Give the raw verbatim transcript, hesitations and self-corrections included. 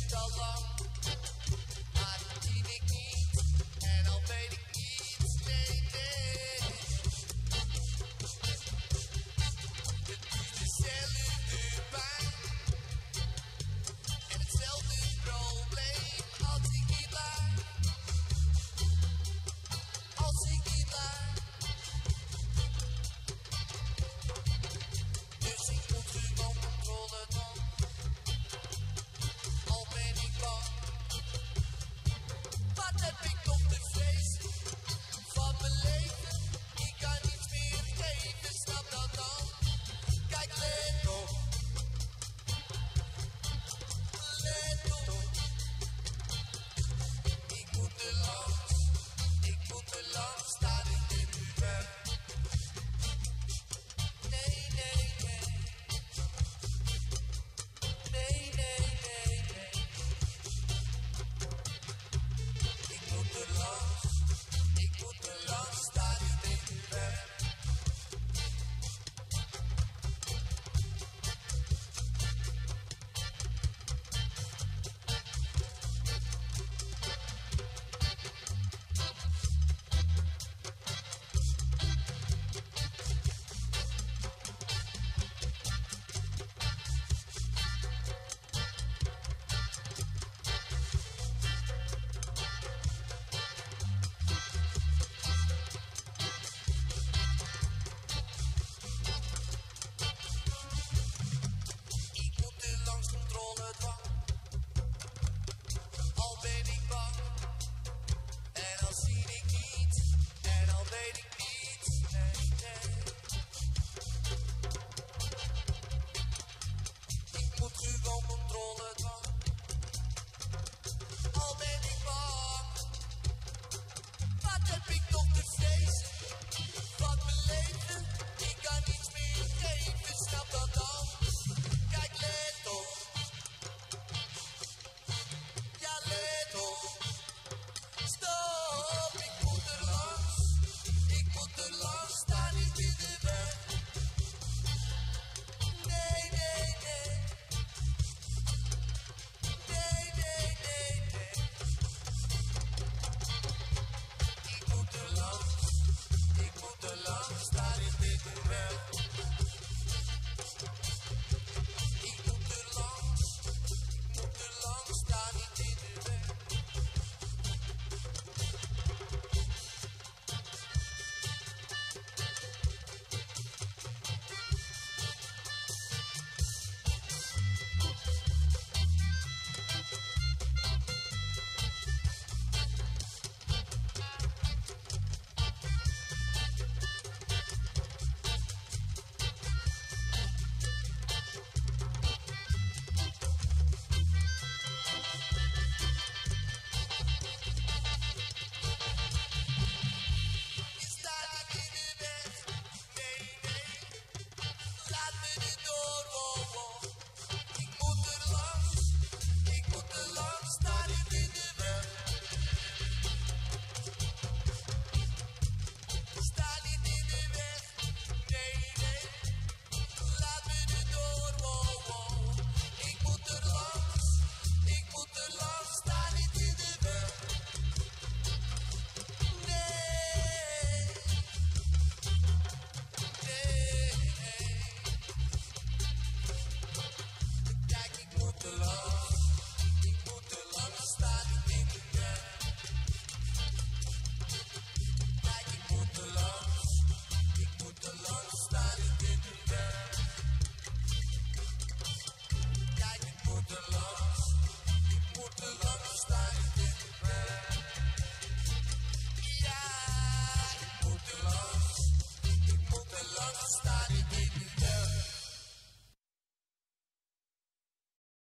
best al lang, maar dat zie ik niet. En al weet ik niet, nee, nee. Het is dezelfde pijn en hetzelfde probleem als ik hier blijf. Als ik hier blijf. Dus ik moet gewoon controle dan. Al ben ik bang. Wat heb ik nog te vrezen van mijn leven? Ik kan niets meer geven, snap dat dan? Kijk, let op. Let op. Ik moet er langs. Ik moet er langs, staat ik in uw weg. Nee, nee, nee. Nee, nee, nee, nee. Ik moet er langs, ik moet er langs, staat ik in uw weg. Ik moet er langs, controle dwang. Al ben ik bang. En al zie ik niet. En al weet ik niet. Nee, nee. Ik moet gewoon controle dwang. Al ben ik bang. Wat heb ik nog te vrezen van mijn leven? Ik kan niets meer geven, snap dat dan? Kijk, let op. Ja, let op. Stop, ik moet er langs. Ik moet er langs, sta niet in de weg. Nee, nee, nee. Nee, nee, nee, nee. Ik moet er langs. Ik moet er langs, sta niet in de weg. Ik moet er langs. Ik moet er langs, sta niet in de weg. Je staat niet in de weg. Nee, nee. Laat me erdoor, wow, wow. Ik moet er langs. Ik moet er langs, sta niet in de weg. Sta niet in de weg. Nee, nee. Laat me erdoor, wow, wow. Ik moet er langs. Ik moet er langs, sta niet in de weg. Nee. Nee, nee. Kijk, ik moet er langs. Ik moet er langs, sta niet in de weg. Kijk, ik moet er langs. Ik moet er langs, sta niet in de weg. Kijk, ik moet er langs. Ik moet er langs, sta niet in de weg. Ja, ik moet er langs. Ik moet er langs, sta